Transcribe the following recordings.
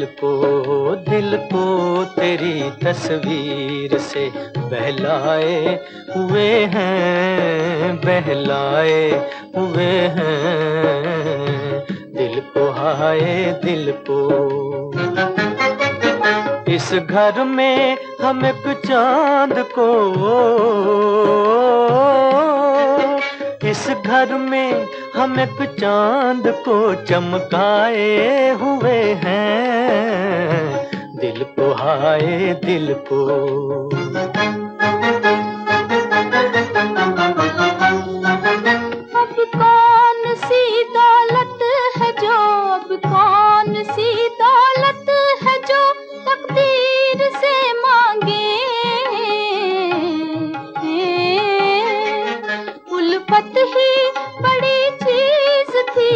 दिल को तेरी तस्वीर से बहलाए हुए हैं, बहलाए हुए हैं। दिल को हाय दिल को, इस घर में हम एक चांद को, इस घर में हम एक चांद को चमकाए हुए हैं। दिल को हाय दिल को। अब कौन सी दौलत है जो, अब कौन सी दौलत है जो तकदीर से मांगे। उल्फत ही बड़ी चीज थी,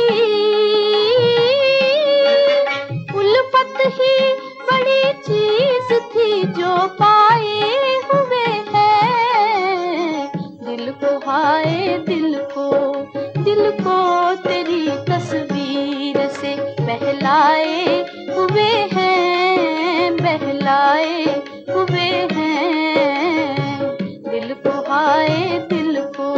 उल्फत ही बड़ी चीज थी जो पाए हुए हैं। दिल को हाय दिल को, दिल को तेरी तस्वीर से बहलाए हुए हैं, बहलाए हुए हैं। दिल को हाय दिल को।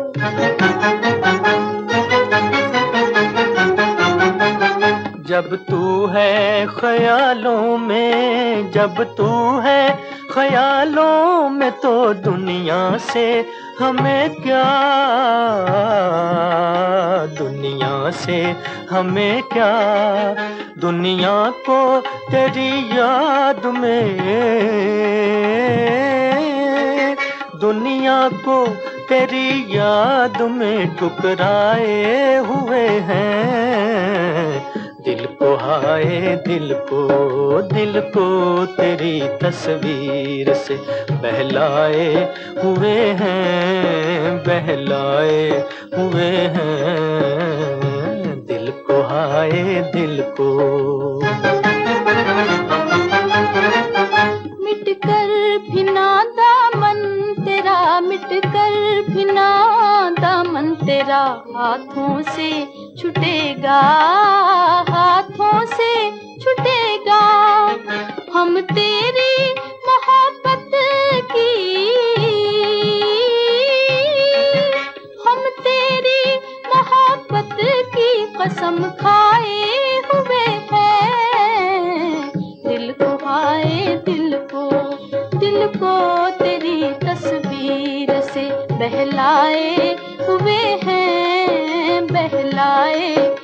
जब तू है ख्यालों में, जब तू है ख्यालों में तो दुनिया से हमें क्या, दुनिया से हमें क्या। दुनिया को तेरी याद में, दुनिया को तेरी याद में ठुकराए हुए हैं। दिल को हाय दिल को, दिल को तेरी तस्वीर से बहलाए हुए हैं, बहलाए हुए हैं। दिल को हाय दिल को। मिटकर भी ना दामन तेरा, मिटकर भी ना दामन तेरा हाथों से छूटेगा, हाथों से छूटेगा। हम तेरी मोहब्बत की, हम तेरी मोहब्बत की कसम खाए हुए हैं। दिल को हाय दिल को, दिल को तेरी तस्वीर से बहलाए हुए हैं, बहलाए